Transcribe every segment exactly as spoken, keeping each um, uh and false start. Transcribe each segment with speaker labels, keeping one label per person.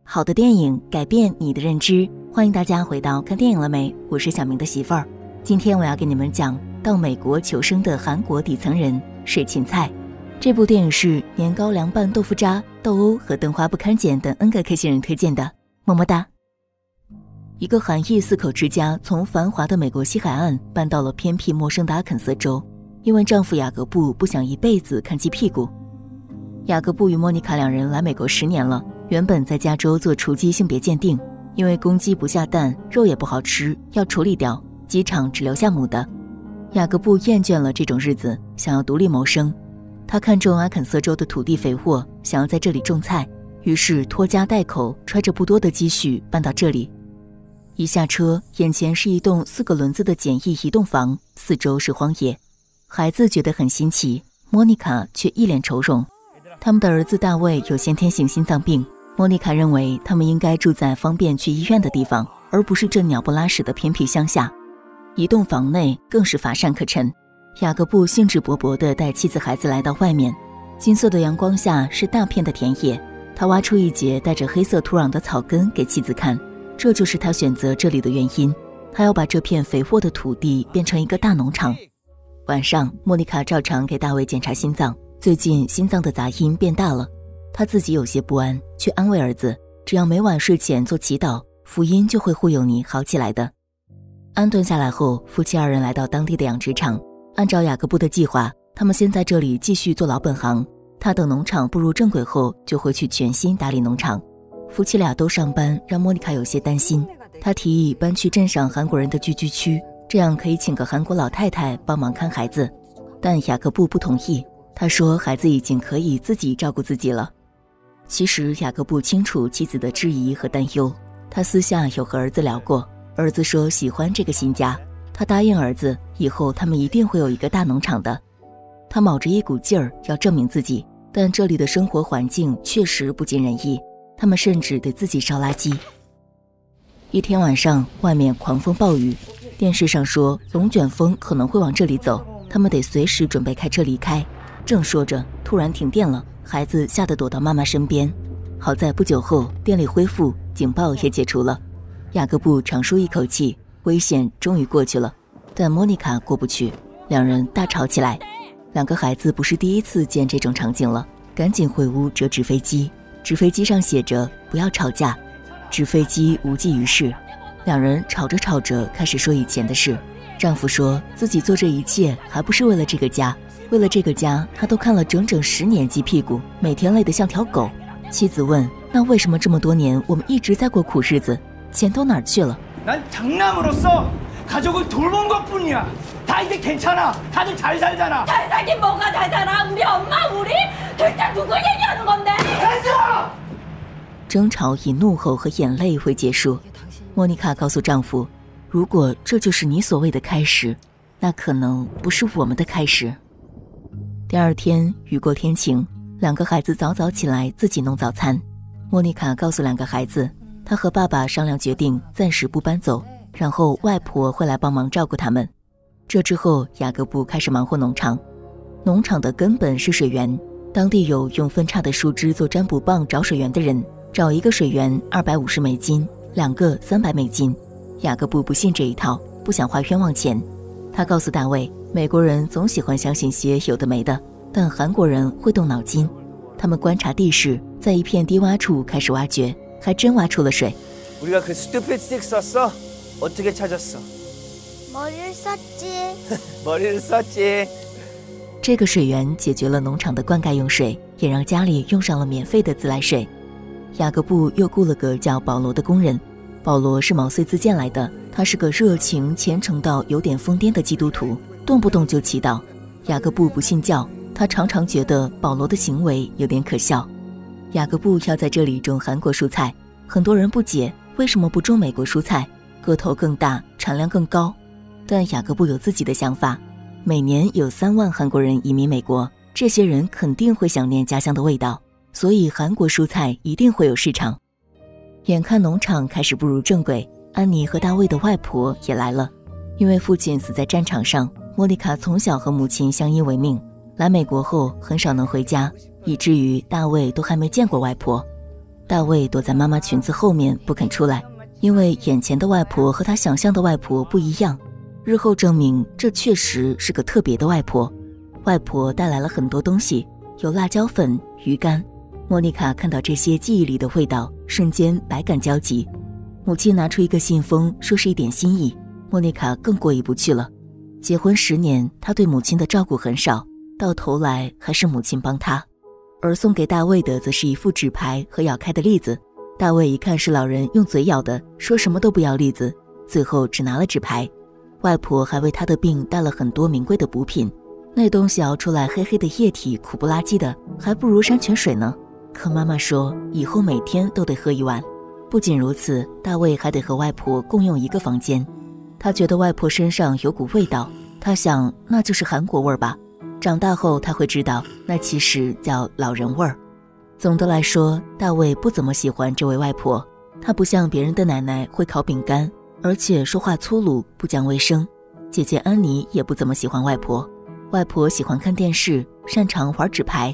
Speaker 1: 好的电影改变你的认知，欢迎大家回到看电影了没？我是小明的媳妇儿。今天我要给你们讲到美国求生的韩国底层人水芹菜。这部电影是年糕凉拌豆腐渣、豆欧和灯花不堪剪等 N 个 K 星人推荐的，么么哒。一个韩裔四口之家从繁华的美国西海岸搬到了偏僻陌生的阿肯色州，因为丈夫雅各布不想一辈子看鸡屁股。雅各布与莫妮卡两人来美国十年了，原本在加州做雏鸡性别鉴定，因为公鸡不下蛋，肉也不好吃，要处理掉，鸡场只留下母的。雅各布厌倦了这种日子，想要独立谋生。他看中阿肯色州的土地肥沃，想要在这里种菜，于是拖家带口，揣着不多的积蓄搬到这里。一下车，眼前是一栋四个轮子的简易移动房，四周是荒野。孩子觉得很新奇，莫妮卡却一脸愁容。他们的儿子大卫有先天性心脏病，莫妮卡认为他们应该住在方便去医院的地方，而不是这鸟不拉屎的偏僻乡下。一栋房内更是乏善可陈，雅各布兴致勃勃地带妻子孩子来到外面。金色的阳光下是大片的田野，他挖出一截带着黑色土壤的草根给妻子看，这就是他选择这里的原因。他要把这片肥沃的土地变成一个大农场。晚上，莫妮卡照常给大卫检查心脏，最近心脏的杂音变大了，她自己有些不安，却安慰儿子，只要每晚睡前做祈祷，福音就会护佑你好起来的。安顿下来后，夫妻二人来到当地的养殖场，按照雅各布的计划，他们先在这里继续做老本行，他等农场步入正轨后就会去全心打理农场。夫妻俩都上班，让莫妮卡有些担心，他提议搬去镇上韩国人的聚居区，这样可以请个韩国老太太帮忙看孩子，但雅各布不同意，他说孩子已经可以自己照顾自己了。其实雅各布清楚妻子的质疑和担忧，他私下有和儿子聊过，儿子说喜欢这个新家，他答应儿子以后他们一定会有一个大农场的。他卯着一股劲儿要证明自己，但这里的生活环境确实不尽人意，他们甚至得自己烧垃圾。一天晚上，外面狂风暴雨，电视上说龙卷风可能会往这里走，他们得随时准备开车离开。正说着，突然停电了，孩子吓得躲到妈妈身边。好在不久后电力恢复，警报也解除了。雅各布长舒一口气，危险终于过去了，但莫妮卡过不去，两人大吵起来。两个孩子不是第一次见这种场景了，赶紧回屋折纸飞机，纸飞机上写着不要吵架，纸飞机无济于事。两人吵着吵着开始说以前的事，丈夫说自己做这一切还不是为了这个家，为了这个家他都看了整整十年鸡屁股，每天累得像条狗。妻子问，那为什么这么多年我们一直在过苦日子，钱都哪儿去了？
Speaker 2: 난 장남으로서 가족을 돌본 것뿐이야. 다 이제 괜찮아. 다들 잘 살잖아.
Speaker 3: 잘 살긴 뭐가 잘 살아? 우리 엄마 우리 대체 누구 얘기하는 건데?
Speaker 2: 됐어!
Speaker 1: 争吵以怒吼和眼泪为结束。莫妮卡告诉丈夫，如果这就是你所谓的开始，那可能不是我们的开始。第二天雨过天晴，两个孩子早早起来自己弄早餐。莫妮卡告诉两个孩子，她和爸爸商量决定暂时不搬走，然后外婆会来帮忙照顾他们。这之后，雅各布开始忙活农场。农场的根本是水源，当地有用分叉的树枝做占卜棒找水源的人，找一个水源二百五十美金，两个三百美金。雅各布不信这一套，不想花冤枉钱。他告诉大卫，美国人总喜欢相信些有的没的，但韩国人会动脑筋。他们观察地势，在一片低洼处开始挖掘，还真挖出了水。
Speaker 2: 우리가 그 stupid stick 썼어? 어떻게 찾았어?
Speaker 4: 머리를 썼지.
Speaker 2: 머리를 썼지.
Speaker 1: 这个水源解决了农场的灌溉用水，也让家里用上了免费的自来水。雅各布又雇了个叫保罗的工人，保罗是毛遂自荐来的，他是个热情虔诚到有点疯癫的基督徒，动不动就祈祷。雅各布不信教，他常常觉得保罗的行为有点可笑。雅各布要在这里种韩国蔬菜，很多人不解为什么不种美国蔬菜，个头更大，产量更高。但雅各布有自己的想法，每年有三万韩国人移民美国，这些人肯定会想念家乡的味道，所以韩国蔬菜一定会有市场。眼看农场开始步入正轨，安妮和大卫的外婆也来了。因为父亲死在战场上，莫妮卡从小和母亲相依为命，来美国后很少能回家，以至于大卫都还没见过外婆。 大卫躲在妈妈裙子后面不肯出来，因为眼前的外婆和他想象的外婆不一样。日后证明，这确实是个特别的外婆。外婆带来了很多东西，有辣椒粉、鱼干。莫妮卡看到这些记忆里的味道，瞬间百感交集。母亲拿出一个信封，说是一点心意，莫妮卡更过意不去了。结婚十年，她对母亲的照顾很少，到头来还是母亲帮她。而送给大卫的则是一副纸牌和咬开的栗子。大卫一看是老人用嘴咬的，说什么都不要栗子，最后只拿了纸牌。外婆还为他的病带了很多名贵的补品，那东西熬出来黑黑的液体，苦不拉几的，还不如山泉水呢。可妈妈说以后每天都得喝一碗。不仅如此，大卫还得和外婆共用一个房间。他觉得外婆身上有股味道，他想那就是韩国味儿吧。长大后他会知道，那其实叫老人味儿。总的来说，大卫不怎么喜欢这位外婆，她不像别人的奶奶会烤饼干，而且说话粗鲁，不讲卫生。姐姐安妮也不怎么喜欢外婆，外婆喜欢看电视，擅长玩纸牌。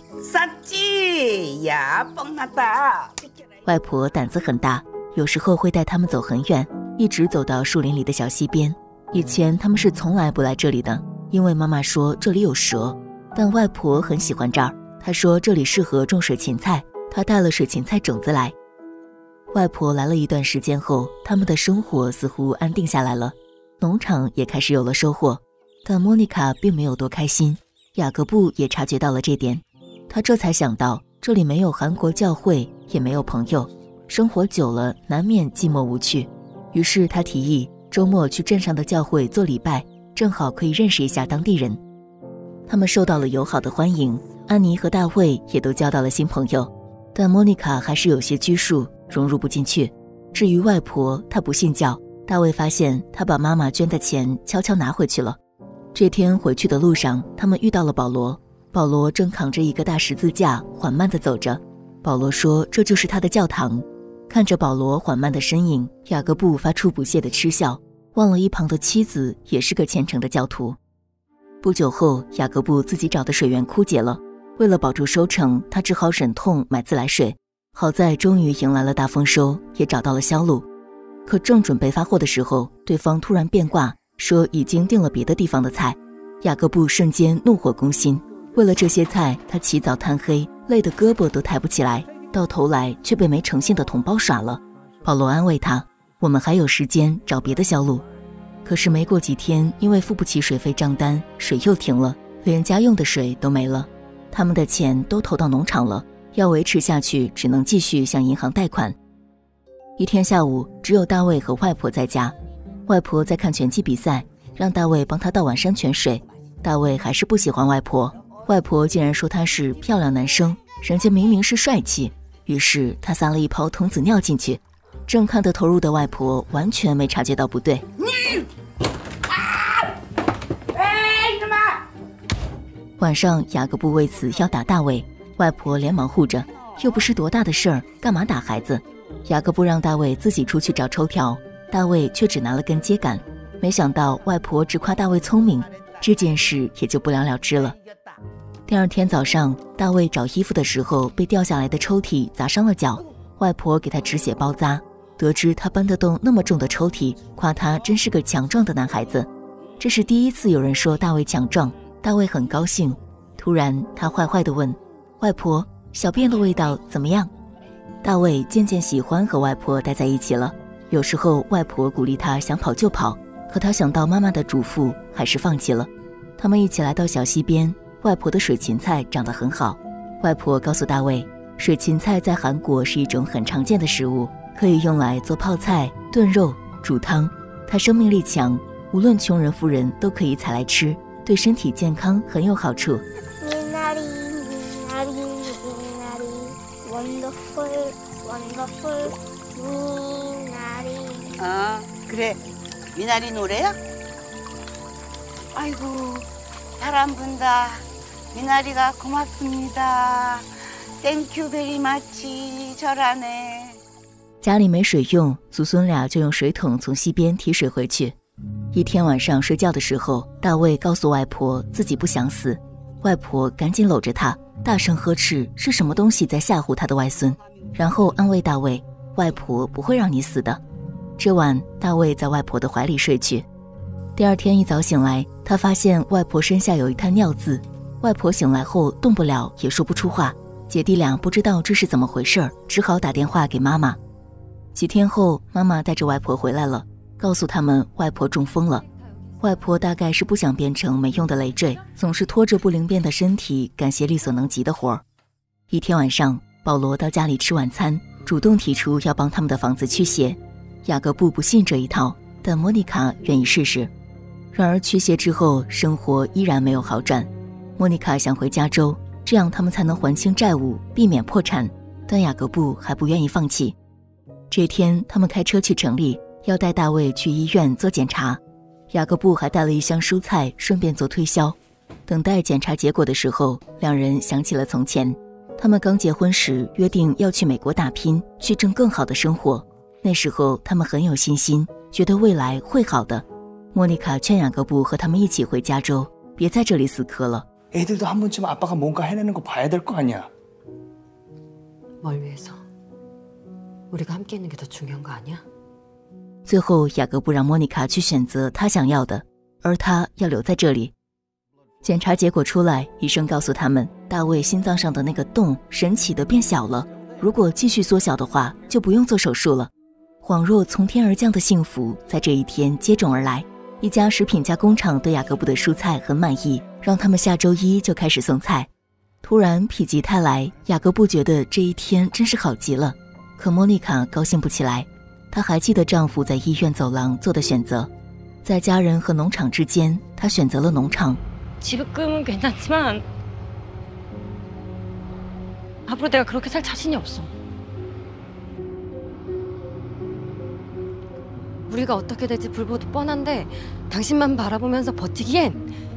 Speaker 1: 外婆胆子很大，有时候会带他们走很远，一直走到树林里的小溪边。以前他们是从来不来这里的，因为妈妈说这里有蛇，但外婆很喜欢这儿，她说这里适合种水芹菜，她带了水芹菜种子来。外婆来了一段时间后，他们的生活似乎安定下来了，农场也开始有了收获。但莫妮卡并没有多开心，雅各布也察觉到了这点，他这才想到这里没有韩国教会，也没有朋友，生活久了难免寂寞无趣。于是他提议周末去镇上的教会做礼拜，正好可以认识一下当地人。他们受到了友好的欢迎，安妮和大卫也都交到了新朋友，但莫妮卡还是有些拘束，融入不进去。至于外婆，她不信教，大卫发现她把妈妈捐的钱悄悄拿回去了。这天回去的路上，他们遇到了保罗，保罗正扛着一个大十字架缓慢地走着。保罗说这就是他的教堂。看着保罗缓慢的身影，雅各布发出不屑的嗤笑，忘了一旁的妻子也是个虔诚的教徒。不久后，雅各布自己找的水源枯竭了，为了保住收成，他只好忍痛买自来水。好在终于迎来了大丰收，也找到了销路。可正准备发货的时候，对方突然变卦，说已经订了别的地方的菜。雅各布瞬间怒火攻心，为了这些菜，他起早贪黑，累得胳膊都抬不起来，到头来却被没诚信的同胞耍了。保罗安慰他，我们还有时间找别的销路。可是没过几天，因为付不起水费账单，水又停了，连家用的水都没了。他们的钱都投到农场了，要维持下去，只能继续向银行贷款。一天下午，只有大卫和外婆在家。外婆在看拳击比赛，让大卫帮她倒碗山泉水。大卫还是不喜欢外婆，外婆竟然说他是漂亮男生，人家明明是帅气。于是他撒了一泡童子尿进去。正看得投入的外婆完全没察觉到不对。你啊！哎，你妈！晚上，雅各布为此要打大卫，外婆连忙护着，又不是多大的事儿，干嘛打孩子？雅各布让大卫自己出去找抽条，大卫却只拿了根秸秆。没想到外婆只夸大卫聪明，这件事也就不了了之了。第二天早上，大卫找衣服的时候被掉下来的抽屉砸伤了脚，外婆给他止血包扎，得知他搬得动那么重的抽屉，夸他真是个强壮的男孩子。这是第一次有人说大卫强壮，大卫很高兴。突然他坏坏地问外婆，小便的味道怎么样？大卫渐渐喜欢和外婆待在一起了，有时候外婆鼓励他想跑就跑，可他想到妈妈的嘱咐，还是放弃了。他们一起来到小溪边，外婆的水芹菜长得很好。外婆告诉大卫，水芹菜在韩国是一种很常见的食物，可以用来做泡菜、炖肉、煮汤。它生命力强，无论穷人富人都可以采来吃，对身体健康很有好处。
Speaker 4: 미나리 미나리 미나리 원더풀 원더풀 미나리.
Speaker 5: 아 그래 미나리 노래야? 아이고 바람 분다. 미나리가 고맙습니다. 땡큐 베리 마치 절하네.
Speaker 1: 家里没水用，祖孙俩就用水桶从溪边提水回去。一天晚上睡觉的时候，大卫告诉外婆自己不想死，外婆赶紧搂着他， 大声呵斥是什么东西在吓唬他的外孙，然后安慰大卫，外婆不会让你死的。这晚大卫在外婆的怀里睡去。第二天一早醒来，他发现外婆身下有一滩尿渍。外婆醒来后动不了，也说不出话，姐弟俩不知道这是怎么回事，只好打电话给妈妈。几天后，妈妈带着外婆回来了，告诉他们外婆中风了。外婆大概是不想变成没用的累赘，总是拖着不灵便的身体干些力所能及的活儿。一天晚上，保罗到家里吃晚餐，主动提出要帮他们的房子驱邪。雅各布不信这一套，但莫妮卡愿意试试。然而驱邪之后，生活依然没有好转。莫妮卡想回加州，这样他们才能还清债务，避免破产，但雅各布还不愿意放弃。这天，他们开车去城里，要带大卫去医院做检查。雅各布还带了一箱蔬菜，顺便做推销。等待检查结果的时候，两人想起了从前，他们刚结婚时约定要去美国打拼，去挣更好的生活。那时候他们很有信心，觉得未来会好的。莫妮卡劝雅各布和他们一起回加州，别在这里死磕了。
Speaker 2: 애들도 한 번쯤 아빠가 뭔가 해내는 거 봐야 될 거 아니야.
Speaker 3: 뭘 위해서? 우리가 함께 있는 게 더 중요한 거 아니야?
Speaker 1: 最后，雅各布让莫妮卡去选择他想要的，而他要留在这里。检查结果出来，医生告诉他们，大卫心脏上的那个洞神奇的变小了，如果继续缩小的话，就不用做手术了。恍若从天而降的幸福，在这一天接踵而来。一家食品加工厂对雅各布的蔬菜很满意，让他们下周一就开始送菜。突然否极泰来，雅各布觉得这一天真是好极了。可莫妮卡高兴不起来，她还记得丈夫在医院走廊做的选择，在家人和农场之间，她选择了农场。
Speaker 3: 지금은 괜찮지만 앞으로 내가 그렇게 살 자신이 없어. 우리가 어떻게 될지 불보듯 뻔한데 당신만 바라보면서 버티기엔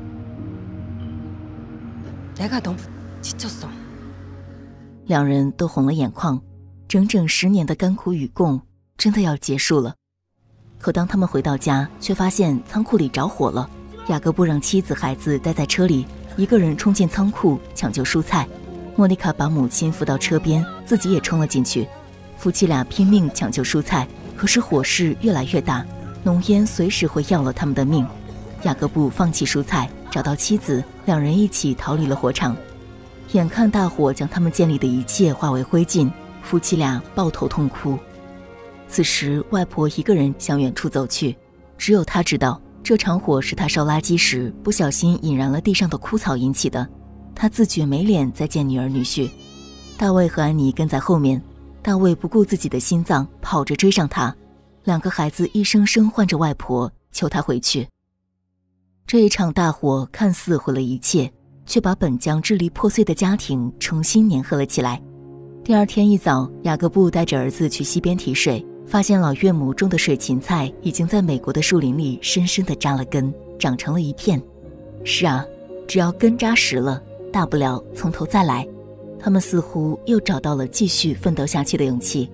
Speaker 3: 내가 너무 지쳤어.
Speaker 1: 两人都红了眼眶，整整十年的甘苦与共真的要结束了。可当他们回到家，却发现仓库里着火了。雅各布让妻子、孩子待在车里，一个人冲进仓库抢救蔬菜。莫妮卡把母亲扶到车边，自己也冲了进去。夫妻俩拼命抢救蔬菜，可是火势越来越大，浓烟随时会要了他们的命。雅各布放弃蔬菜，找到妻子，两人一起逃离了火场。眼看大火将他们建立的一切化为灰烬，夫妻俩抱头痛哭。此时，外婆一个人向远处走去，只有她知道，这场火是她烧垃圾时不小心引燃了地上的枯草引起的。她自觉没脸再见女儿女婿。大卫和安妮跟在后面，大卫不顾自己的心脏，跑着追上他。两个孩子一声声唤着外婆，求她回去。这一场大火看似毁了一切，却把本将支离破碎的家庭重新粘合了起来。第二天一早，雅各布带着儿子去溪边提水，发现老岳母种的水芹菜已经在美国的树林里深深地扎了根，长成了一片。是啊，只要根扎实了，大不了从头再来。他们似乎又找到了继续奋斗下去的勇气。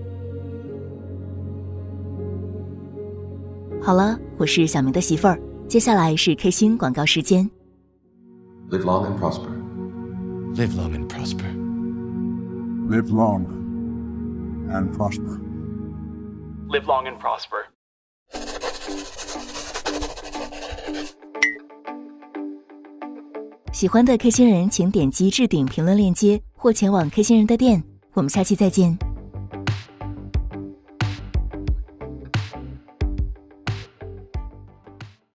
Speaker 1: 好了，我是小明的媳妇儿，接下来是 K 星广告时间。
Speaker 6: Live long and prosper.
Speaker 7: Live long and prosper.
Speaker 8: Live long and prosper.
Speaker 2: Live long and prosper.
Speaker 1: 喜欢的 K 星人请点击置顶评论链接或前往 K 星人的店，我们下期再见。